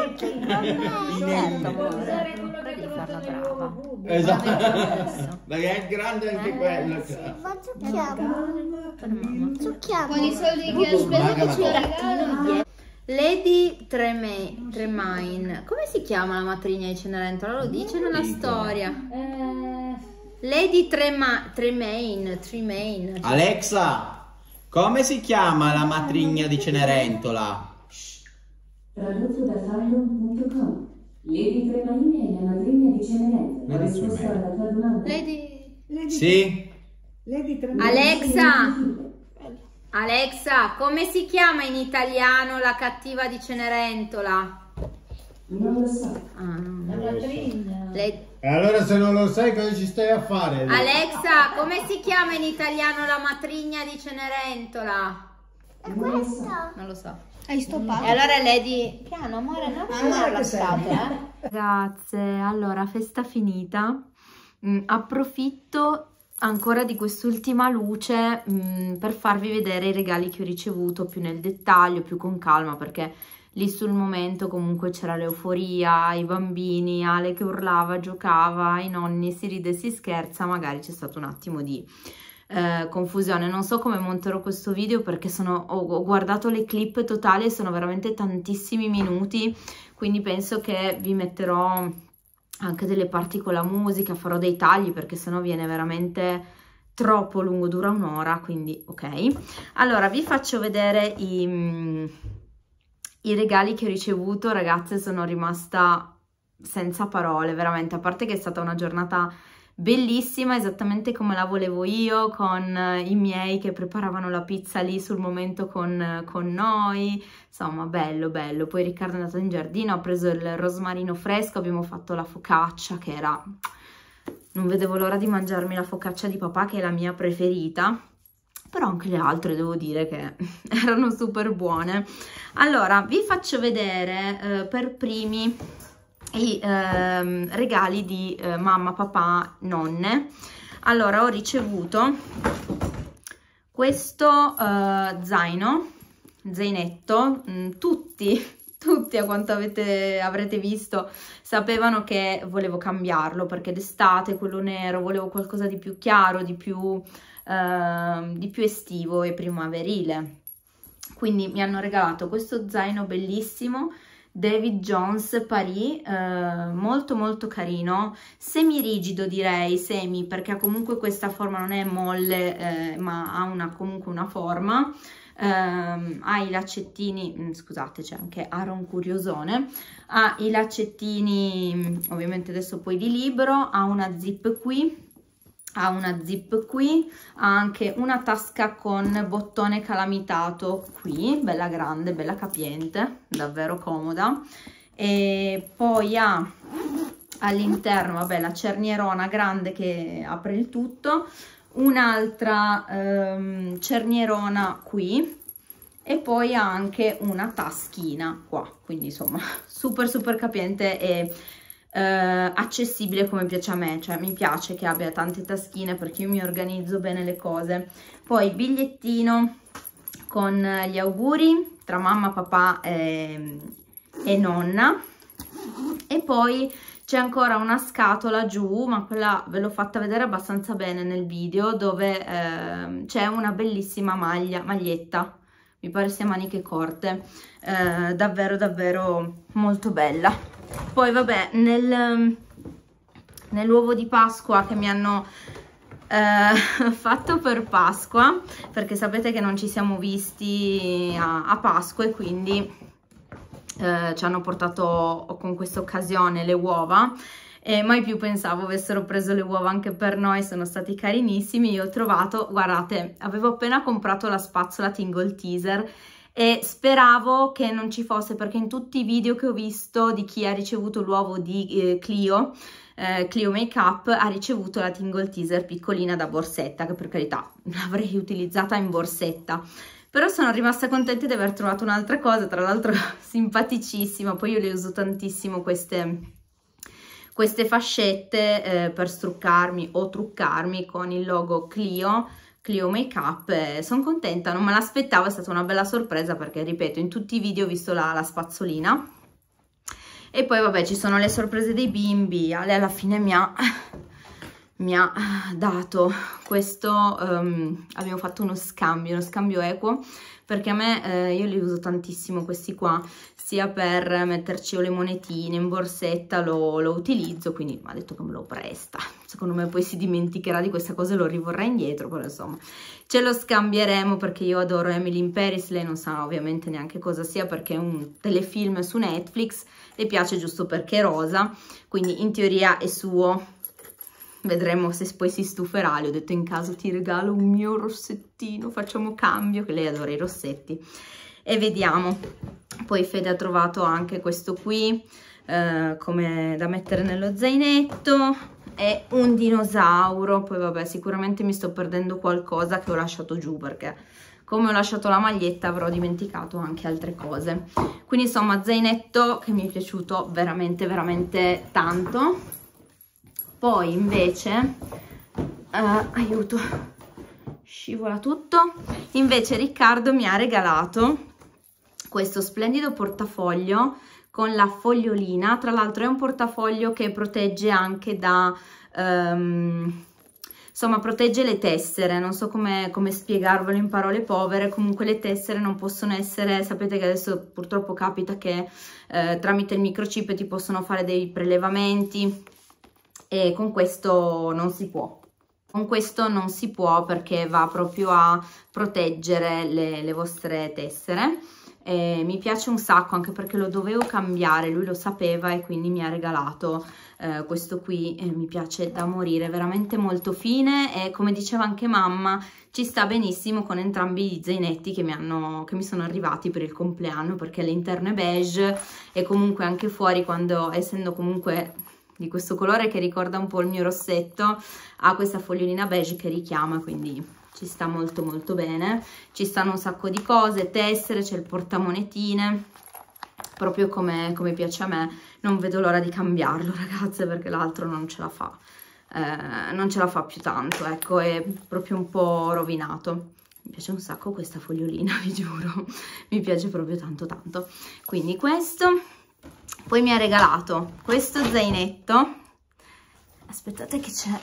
Speaker 7: usare quello che ha trovato nell'uovo Bubi.
Speaker 8: Esatto. Perché è grande anche quello.
Speaker 5: Ma zucchiamo.
Speaker 3: Con i soldi che ho speso
Speaker 8: Maga
Speaker 3: faccio
Speaker 8: Magò.
Speaker 3: regalo.
Speaker 1: Lady Tremaine. Come si chiama la matrigna di Cenerentola? Lo dice nella storia. Lady Tremaine.
Speaker 8: Alexa, come si chiama la matrigna di Cenerentola?
Speaker 9: Tradotto da Fallon.com. Lady Tremaine è la madrigna di Cenerentola. La risposta alla tua domanda.
Speaker 8: Sì?
Speaker 4: Lady Tremaine.
Speaker 1: Alexa, come si chiama in italiano la cattiva di Cenerentola?
Speaker 9: Non lo so.
Speaker 7: La matrigna.
Speaker 6: Allora se non lo sai cosa ci stai a fare?
Speaker 1: Alexa, come si chiama in italiano la matrigna di Cenerentola?
Speaker 9: Non lo so.
Speaker 1: Non lo so.
Speaker 3: Hai stoppato?
Speaker 1: E allora Lady... Piano, amore, non
Speaker 4: Amore, che sei?
Speaker 1: Grazie, allora festa finita. Approfitto ancora di quest'ultima luce per farvi vedere i regali che ho ricevuto più nel dettaglio, più con calma, perché lì sul momento comunque c'era l'euforia, i bambini, Ale che urlava, giocava, i nonni, si ride, si scherza, magari c'è stato un attimo di confusione. Non so come monterò questo video perché ho guardato le clip totali e sono veramente tantissimi minuti, quindi penso che vi metterò anche delle parti con la musica, farò dei tagli perché sennò viene veramente troppo lungo, dura un'ora, quindi ok. Allora vi faccio vedere i regali che ho ricevuto. Ragazze, sono rimasta senza parole, veramente, a parte che è stata una giornata bellissima, esattamente come la volevo io, con i miei che preparavano la pizza lì sul momento con noi, insomma bello bello. Poi Riccardo è andato in giardino, ha preso il rosmarino fresco, abbiamo fatto la focaccia che era... non vedevo l'ora di mangiarmi la focaccia di papà, che è la mia preferita, però anche le altre devo dire che erano super buone. Allora vi faccio vedere per primi i regali di mamma, papà, nonne. Allora ho ricevuto questo zainetto, tutti a quanto avrete visto sapevano che volevo cambiarlo, perché d'estate quello nero volevo qualcosa di più chiaro, di più estivo e primaverile, quindi mi hanno regalato questo zaino bellissimo David Jones Paris, molto molto carino, semi rigido direi, perché comunque questa forma non è molle ma ha comunque una forma. Ha i laccettini, scusate, c'è anche Aaron curiosone, ha i laccettini ovviamente adesso poi di libro, ha una zip qui, ha anche una tasca con bottone calamitato qui, bella grande, bella capiente, davvero comoda. E poi ha all'interno, vabbè, la cernierona grande che apre il tutto, un'altra cernierona qui e poi ha anche una taschina qua, quindi insomma super capiente e accessibile come piace a me, cioè mi piace che abbia tante taschine perché io mi organizzo bene le cose. Poi bigliettino con gli auguri tra mamma, papà e nonna, e poi c'è ancora una scatola giù, ma quella ve l'ho fatta vedere abbastanza bene nel video, dove c'è una bellissima maglietta, mi pare sia maniche corte, davvero molto bella. Poi vabbè, nell'uovo di Pasqua che mi hanno fatto per Pasqua, perché sapete che non ci siamo visti a Pasqua e quindi ci hanno portato con questa occasione le uova, e mai più pensavo avessero preso le uova anche per noi, sono stati carinissimi. Io ho trovato, guardate, avevo appena comprato la spazzola Tingle Teaser e speravo che non ci fosse, perché in tutti i video che ho visto di chi ha ricevuto l'uovo di Clio Makeup ha ricevuto la Tingle Teaser piccolina da borsetta, che per carità l'avrei utilizzata in borsetta, però sono rimasta contenta di aver trovato un'altra cosa, tra l'altro simpaticissima. Poi io le uso tantissimo queste fascette per struccarmi o truccarmi con il logo Clio Makeup, sono contenta, non me l'aspettavo, è stata una bella sorpresa perché, ripeto, in tutti i video ho visto la spazzolina. E poi vabbè, ci sono le sorprese dei bimbi. Ale alla fine mi ha dato questo, abbiamo fatto uno scambio equo, perché a me, io li uso tantissimo questi qua, sia per metterci le monetine in borsetta, lo utilizzo, quindi mi ha detto che me lo presta. Secondo me poi si dimenticherà di questa cosa e lo rivorrà indietro, però insomma ce lo scambieremo, perché io adoro Emily in Paris, lei non sa ovviamente neanche cosa sia perché è un telefilm su Netflix, le piace giusto perché è rosa, quindi in teoria è suo. Vedremo se poi si stuferà. Le ho detto in caso ti regalo un mio rossettino, facciamo cambio, che lei adora i rossetti, e vediamo. Poi Fede ha trovato anche questo qui come da mettere nello zainetto, è un dinosauro. Poi vabbè, sicuramente mi sto perdendo qualcosa che ho lasciato giù, perché come ho lasciato la maglietta avrò dimenticato anche altre cose. Quindi insomma, zainetto che mi è piaciuto veramente tanto. Poi invece aiuto, scivola tutto. Invece Riccardo mi ha regalato questo splendido portafoglio con la fogliolina. Tra l'altro è un portafoglio che protegge anche da insomma protegge le tessere, non so come spiegarvelo in parole povere. Comunque le tessere non possono essere, sapete che adesso purtroppo capita che tramite il microchip ti possono fare dei prelevamenti, e con questo non si può. Con questo non si può, perché va proprio a proteggere le vostre tessere. Mi piace un sacco, anche perché lo dovevo cambiare, lui lo sapeva e quindi mi ha regalato questo qui, mi piace da morire, veramente molto fine, e come diceva anche mamma ci sta benissimo con entrambi gli zainetti che mi sono arrivati per il compleanno, perché l'interno è beige e comunque anche fuori, essendo comunque di questo colore che ricorda un po' il mio rossetto, ha questa fogliolina beige che richiama, quindi ci sta molto molto bene. Ci stanno un sacco di cose, tessere, c'è il portamonetine, proprio come piace a me. Non vedo l'ora di cambiarlo, ragazze, perché l'altro non ce la fa, non ce la fa più tanto, ecco, è proprio un po' rovinato. Mi piace un sacco questa fogliolina, vi giuro, mi piace proprio tanto tanto. Quindi questo. Poi mi ha regalato questo zainetto, aspettate che c'è,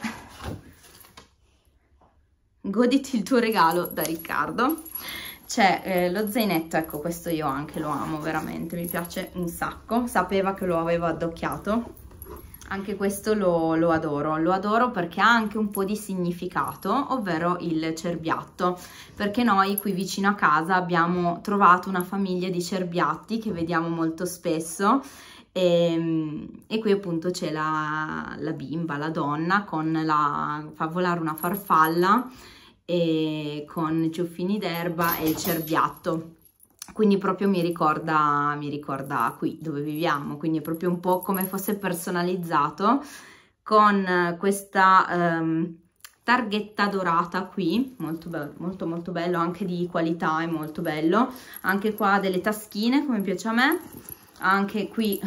Speaker 1: goditi il tuo regalo da Riccardo. C'è lo zainetto, ecco, questo io anche lo amo veramente, mi piace un sacco, sapeva che lo avevo addocchiato, anche questo lo adoro perché ha anche un po' di significato, ovvero il cerbiatto, perché noi qui vicino a casa abbiamo trovato una famiglia di cerbiatti che vediamo molto spesso, e qui appunto c'è la bimba, la donna, fa volare una farfalla e con i ciuffini d'erba e il cerbiatto, quindi proprio mi ricorda qui dove viviamo, quindi è proprio un po' come fosse personalizzato, con questa targhetta dorata qui, molto bello, anche di qualità, è molto bello. Anche qua delle taschine come piace a me, anche qui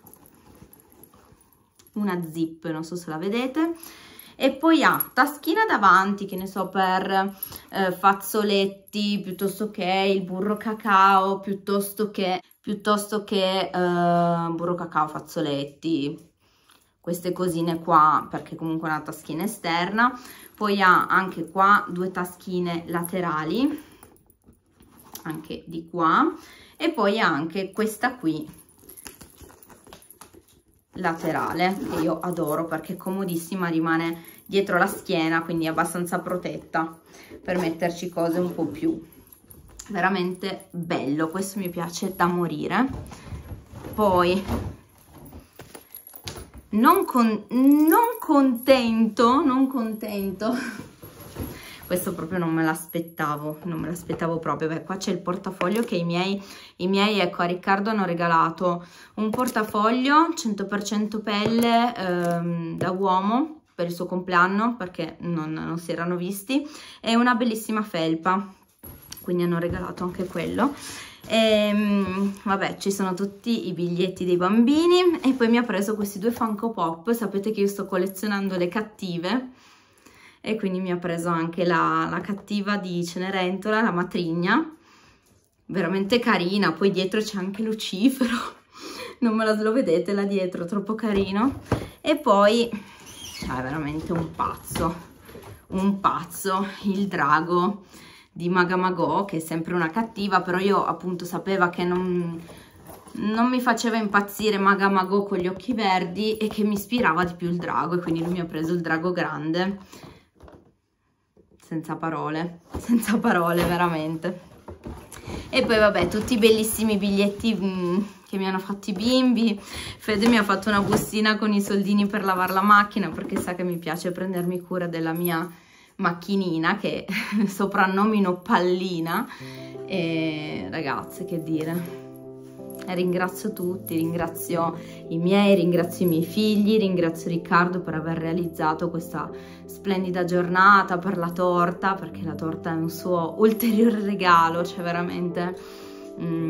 Speaker 1: una zip, non so se la vedete, e poi ha taschina davanti, che ne so, per fazzoletti, piuttosto che il burro cacao, piuttosto che burro cacao, fazzoletti, queste cosine qua, perché comunque è una taschina esterna. Poi ha anche qua due taschine laterali, anche di qua, e poi ha anche questa qui laterale, che io adoro perché è comodissima, rimane dietro la schiena, quindi è abbastanza protetta per metterci cose un po' più. Veramente bello, questo mi piace da morire. Poi non contento questo proprio non me l'aspettavo proprio. Beh, qua c'è il portafoglio che i miei ecco, a Riccardo hanno regalato un portafoglio 100% pelle da uomo per il suo compleanno, perché non si erano visti, e una bellissima felpa, quindi hanno regalato anche quello. Vabbè, ci sono tutti i biglietti dei bambini, e poi mi ha preso questi due Funko Pop. Sapete che io sto collezionando le cattive, e quindi mi ha preso anche la cattiva di Cenerentola, la matrigna, veramente carina. Poi dietro c'è anche Lucifero, non me lo vedete là dietro, troppo carino. E poi è veramente un pazzo, il drago di Maga Magò, che è sempre una cattiva, però io appunto sapevo che non mi faceva impazzire Maga Magò con gli occhi verdi, e che mi ispirava di più il drago, e quindi lui mi ha preso il drago grande. Senza parole veramente. E poi vabbè, tutti i bellissimi biglietti che mi hanno fatto i bimbi. Fede mi ha fatto una bustina con i soldini per lavare la macchina, perché sa che mi piace prendermi cura della mia macchinina, che soprannomino Pallina. E ragazze, che dire, ringrazio tutti, ringrazio i miei figli, ringrazio Riccardo per aver realizzato questa splendida giornata, per la torta, perché la torta è un suo ulteriore regalo, cioè veramente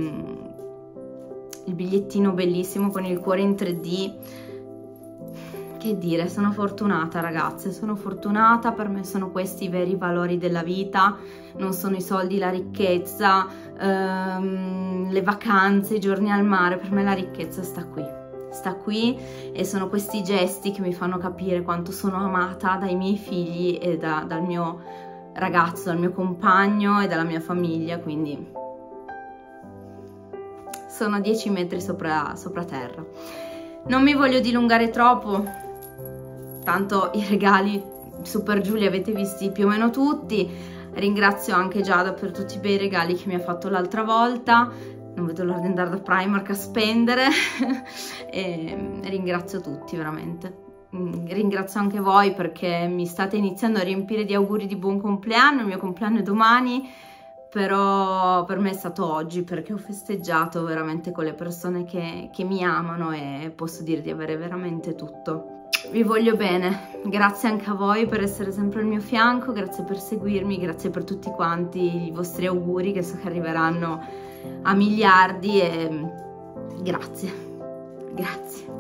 Speaker 1: il bigliettino bellissimo con il cuore in 3D, che dire, sono fortunata ragazze, sono fortunata, per me sono questi i veri valori della vita, non sono i soldi, la ricchezza, le vacanze, i giorni al mare, per me la ricchezza sta qui e sono questi gesti che mi fanno capire quanto sono amata dai miei figli e dal mio ragazzo, dal mio compagno e dalla mia famiglia, quindi sono 10 metri sopra terra. Non mi voglio dilungare troppo, tanto i regali su per giù li avete visti più o meno tutti. Ringrazio anche Giada per tutti i bei regali che mi ha fatto l'altra volta, non vedo l'ora di andare da Primark a spendere e ringrazio tutti veramente. Ringrazio anche voi perché mi state iniziando a riempire di auguri di buon compleanno. Il mio compleanno è domani, però per me è stato oggi perché ho festeggiato veramente con le persone che mi amano e posso dire di avere veramente tutto. Vi voglio bene, grazie anche a voi per essere sempre al mio fianco, grazie per seguirmi, grazie per tutti quanti i vostri auguri che so che arriveranno a miliardi e grazie.